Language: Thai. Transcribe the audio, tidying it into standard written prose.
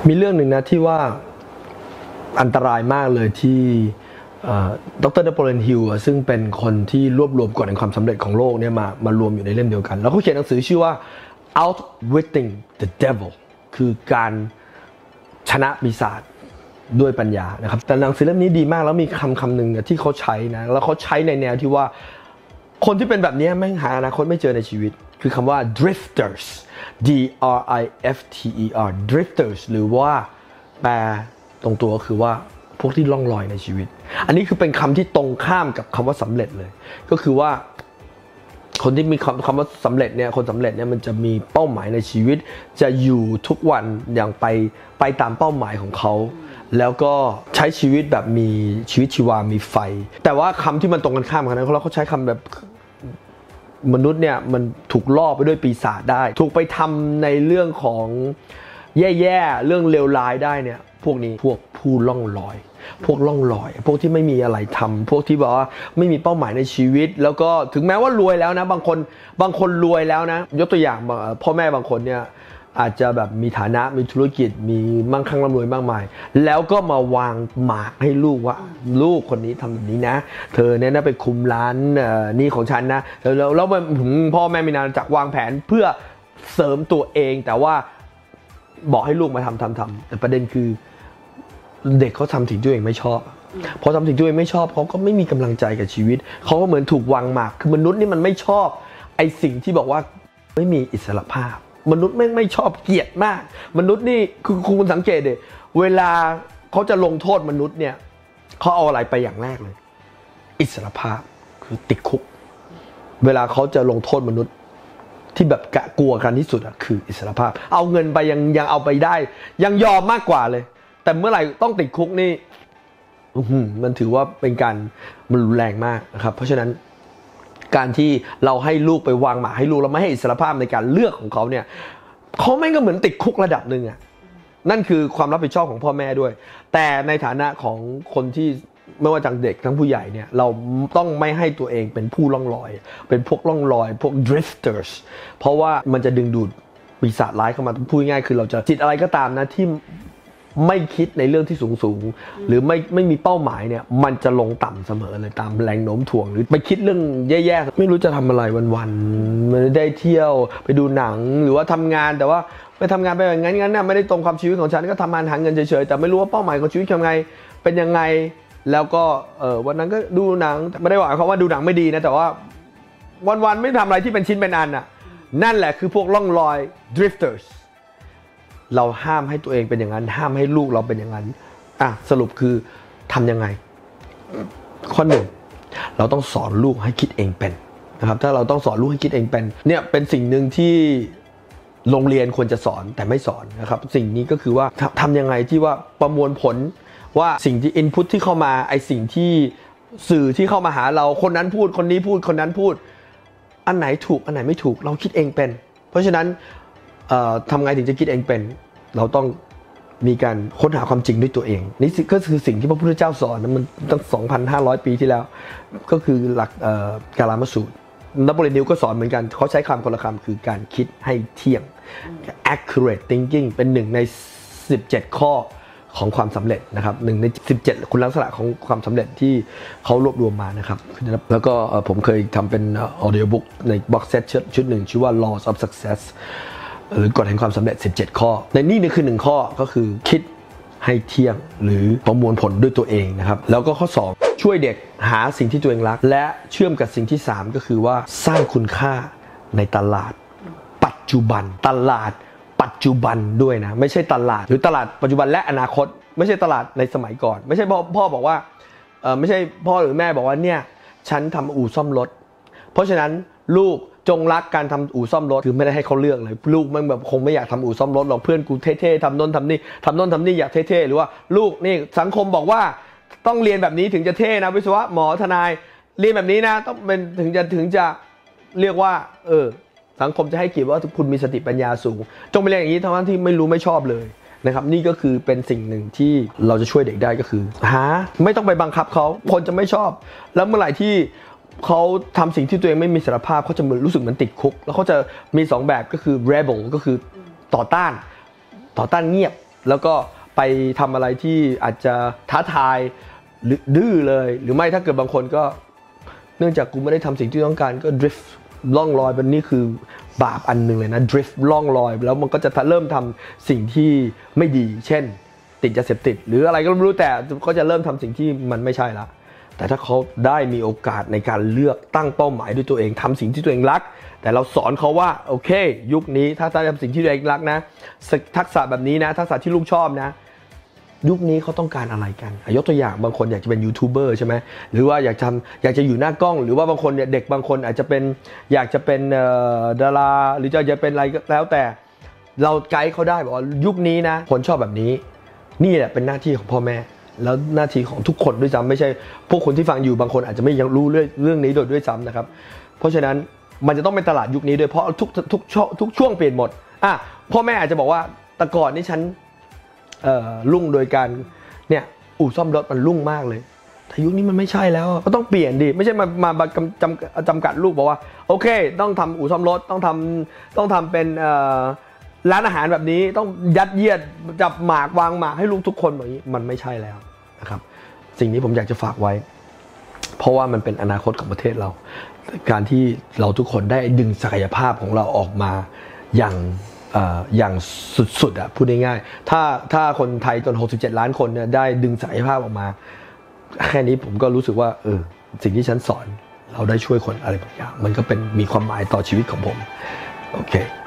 มีเรื่องหนึ่งนะที่ว่าอันตรายมากเลยที่ดร.นโปเลียนฮิลซึ่งเป็นคนที่รวบรวมกฎแห่งความสำเร็จของโลกเนี่ยมารวมอยู่ในเล่มเดียวกันแล้วเขาเขียนหนังสือชื่อว่า Outwitting the Devil คือการชนะปีศาจด้วยปัญญานะครับแต่หนังสือเล่มนี้ดีมากแล้วมีคำหนึ่งที่เขาใช้นะแล้วเขาใช้ในแนวที่ว่าคนที่เป็นแบบนี้แม่งหาอนาคตไม่เจอในชีวิตคือคำว่า drifters drifters drifters หรือว่าแปลตรงตัวก็คือว่าพวกที่ล่องลอยในชีวิตอันนี้คือเป็นคำที่ตรงข้ามกับคำว่าสำเร็จเลยก็คือว่าคนที่มีคำว่าสำเร็จเนี่ยคนสำเร็จเนี่ยมันจะมีเป้าหมายในชีวิตจะอยู่ทุกวันอย่างไปตามเป้าหมายของเขาแล้วก็ใช้ชีวิตแบบมีชีวิตชีวามีไฟแต่ว่าคำที่มันตรงกันข้ามกันนั้นเขาใช้คำแบบมนุษย์เนี่ยมันถูกล่อไปด้วยปีศาจได้ถูกไปทำในเรื่องของแย่ๆเรื่องเลวร้ายได้เนี่ยพวกนี้พวกผู้ล่องลอยพวกล่องลอยพวกที่ไม่มีอะไรทำพวกที่บอกว่าไม่มีเป้าหมายในชีวิตแล้วก็ถึงแม้ว่ารวยแล้วนะบางคนรวยแล้วนะยกตัวอย่างพ่อแม่บางคนเนี่ยอาจจะแบบมีฐานะมีธุรกิจมีมั่งคั่งร่ำรวยมากมายแล้วก็มาวางหมากให้ลูกว่าลูกคนนี้ทำแบบนี้นะเธอเนี่ยนะไปคุมร้านนี่ของฉันนะแล้วพ่อแม่มีนาจักวางแผนเพื่อเสริมตัวเองแต่ว่าบอกให้ลูกมาทำแต่ประเด็นคือเด็กเขาทำสิ่งที่ตัวเองไม่ชอบพอทำสิ่งที่ตัวเองไม่ชอบเขาก็ไม่มีกำลังใจกับชีวิตเขาก็เหมือนถูกวางหมากคือมนุษย์นี่มันไม่ชอบไอ้สิ่งที่บอกว่าไม่มีอิสรภาพมนุษย์ไม่ชอบเกลียดมากมนุษย์นี่คือคุณสังเกตดิเวลาเขาจะลงโทษมนุษย์เนี่ยเขาเอาอะไรไปอย่างแรกเลยอิสรภาพคือติดคุกเวลาเขาจะลงโทษมนุษย์ที่แบบกลัวกันที่สุดอะคืออิสรภาพเอาเงินไปยังเอาไปได้ยังยอมมากกว่าเลยแต่เมื่อไหร่ต้องติดคุกนี่มันถือว่าเป็นการมันรุนแรงมากนะครับเพราะฉะนั้นการที่เราให้ลูกไปวางหมากให้ลูกเราไม่ให้อิสรภาพในการเลือกของเขาเนี่ยเขาไม่ก็เหมือนติดคุกระดับหนึ่งอ่ะนั่นคือความรับผิดชอบของพ่อแม่ด้วยแต่ในฐานะของคนที่ไม่ว่าจากเด็กทั้งผู้ใหญ่เนี่ยเราต้องไม่ให้ตัวเองเป็นผู้ล่องลอยเป็นพวกล่องลอยพวก drifters เพราะว่ามันจะดึงดูดปีศาจร้ายเข้ามาพูดง่ายคือเราจะจิตอะไรก็ตามนะที่ไม่คิดในเรื่องที่สูงหรือไม่มีเป้าหมายเนี่ยมันจะลงต่ำเสมอเลยตามแรงโน้มถ่วงหรือไปคิดเรื่องแย่ๆไม่รู้จะทำอะไรวันๆไม่ได้เที่ยวไปดูหนังหรือว่าทำงานแต่ว่าไปทำงานไปอย่างนั้นน่ะไม่ได้ตรงความชีวิตของฉันก็ทำงานหาเงินเฉยๆแต่ไม่รู้ว่าเป้าหมายของชีวิตเป็นยังไงแล้วก็วันนั้นก็ดูหนังไม่ได้หมายความว่าดูหนังไม่ดีนะแต่ว่าวันๆไม่ทำอะไรที่เป็นชิ้นเป็นอันน่ะนั่นแหละคือพวกล่องลอย driftersเราห้ามให้ตัวเองเป็นอย่างนั้นห้ามให้ลูกเราเป็นอย่างนั้นสรุปคือทำยังไงข้อหนึ่งเราต้องสอนลูกให้คิดเองเป็นนะครับถ้าเราต้องสอนลูกให้คิดเองเป็นเนี่ยเป็นสิ่งหนึ่งที่โรงเรียนควรจะสอนแต่ไม่สอนนะครับสิ่งนี้ก็คือว่าทำยังไงที่ว่าประมวลผลว่าสิ่งที่ input ที่เข้ามาไอสิ่งที่สื่อที่เข้ามาหาเราคนนั้นพูดคนนี้พูดคนนั้นพูดอันไหนถูกอันไหนไม่ถูกเราคิดเองเป็นเพราะฉะนั้นทำไงถึงจะคิดเองเป็นเราต้องมีการค้นหาความจริงด้วยตัวเองนี่ก็คือสิ่งที่พระพุทธเจ้าสอนมันตั้ง 2,500 ปีที่แล้วก็คือหลักกาลามสูตรนโปเลียนฮิลก็สอนเหมือนกันเขาใช้คำคนละคำคือการคิดให้เที่ยง accurate thinking เป็นหนึ่งใน17ข้อของความสำเร็จนะครับหนึ่งใน17คุณลักษณะของความสำเร็จที่เขารวบรวมมานะครับแล้วก็ผมเคยทำเป็น audio book ใน box set ชุดหนึ่งชื่อว่า Laws of Success หรือกฎแห่งความสำเร็จ17ข้อในนี่คือ1ข้อก็คือคิดให้เที่ยงหรือประมวลผลด้วยตัวเองนะครับแล้วก็ข้อ2ช่วยเด็กหาสิ่งที่ตัวเองรักและเชื่อมกับสิ่งที่3ก็คือว่าสร้างคุณค่าในตลาดปัจจุบันตลาดปัจจุบันด้วยนะไม่ใช่ตลาดหรือตลาดปัจจุบันและอนาคตไม่ใช่ตลาดในสมัยก่อนไม่ใช่พ่อบอกว่าไม่ใช่พ่อหรือแม่บอกว่าเนี่ยฉันทำอู่ซ่อมรถเพราะฉะนั้นลูกจงรักการทำอู่ซ่อมรถคือไม่ได้ให้เขาเลือกเลยลูกมันแบบคงไม่อยากทำอู่ซ่อมรถหรอกเพื่อนกูเท่ๆทำโน่นทำนี่อยากเท่ๆหรือว่าลูกนี่สังคมบอกว่าต้องเรียนแบบนี้ถึงจะเท่นะวิศวะหมอทนายเรียนแบบนี้นะต้องเป็นถึงจะเรียกว่าสังคมจะให้เกียรติว่าคุณมีสติปัญญาสูงจงไปเรียนอย่างนี้ทั้งที่ไม่รู้ไม่ชอบเลยนะครับนี่ก็คือเป็นสิ่งหนึ่งที่เราจะช่วยเด็กได้ก็คือไม่ต้องไปบังคับเขาคนจะไม่ชอบแล้วเมื่อไหร่ที่เขาทำสิ่งที่ตัวเองไม่มีอิสรภาพเขาจะรู้สึกเหมือนติดคุกแล้วเขาจะมี2แบบก็คือ rebel ก็คือต่อต้านเงียบแล้วก็ไปทำอะไรที่อาจจะท้าทายหรือดื้อเลยหรือไม่ถ้าเกิดบางคนก็เนื่องจากกูไม่ได้ทำสิ่งที่ต้องการก็ดริฟต์ล่องลอยเป็นนี่คือบาปอันหนึ่งเลยนะดริฟต์ล่องลอยแล้วมันก็จะเริ่มทำสิ่งที่ไม่ดีเช่นติดยาเสพติดหรืออะไรก็ไม่รู้แต่ก็จะเริ่มทำสิ่งที่มันไม่ใช่ละแต่ถ้าเขาได้มีโอกาสในการเลือกตั้งเป้าหมายด้วยตัวเองทำสิ่งที่ตัวเองรักแต่เราสอนเขาว่าโอเคยุคนี้ถ้าทำสิ่งที่ตัวเองรักนะทักษะแบบนี้นะทักษะที่ลูกชอบนะยุคนี้เขาต้องการอะไรกันยกตัวอย่างบางคนอยากจะเป็นยูทูบเบอร์ใช่ไหมหรือว่าอยากจะอยู่หน้ากล้องหรือว่าบางคนเนี่ยเด็กบางคนอาจจะเป็นอยากจะเป็นดาราหรือจะเป็นอะไรก็แล้วแต่เราไกด์เขาได้บอกว่ายุคนี้นะคนชอบแบบนี้นี่แหละเป็นหน้าที่ของพ่อแม่แล้วหน้าที่ของทุกคนด้วยซ้ำไม่ใช่พวกคนที่ฟังอยู่บางคนอาจจะไม่ยังรู้เรื่องนี้โดยด้วยซ้ำนะครับเพราะฉะนั้นมันจะต้องเป็นตลาดยุคนี้ด้วยเพราะทุกช่วงเปลี่ยนหมดพ่อแม่อาจจะบอกว่าแต่ก่อนนี่ฉันรุ่งโดยการเนี่ยอู่ซ่อมรถมันรุ่งมากเลยแต่ยุคนี้มันไม่ใช่แล้วก็ต้องเปลี่ยนดิไม่ใช่มาจำกัดลูกบอกว่าโอเคต้องทำอู่ซ่อมรถต้องทำเป็นร้านอาหารแบบนี้ต้องยัดเยียดจับหมากวางหมากให้ลูกทุกคนแบบนี้มันไม่ใช่แล้วนะครับสิ่งนี้ผมอยากจะฝากไว้เพราะว่ามันเป็นอนาคตของประเทศเราการที่เราทุกคนได้ดึงศักยภาพของเราออกมาอย่างสุดๆพูดง่ายๆถ้าคนไทยจน67 ล้านคนเนี่ยได้ดึงศักยภาพออกมาแค่นี้ผมก็รู้สึกว่าสิ่งที่ฉันสอนเราได้ช่วยคนอะไรบางอย่างมันก็มีความหมายต่อชีวิตของผมโอเค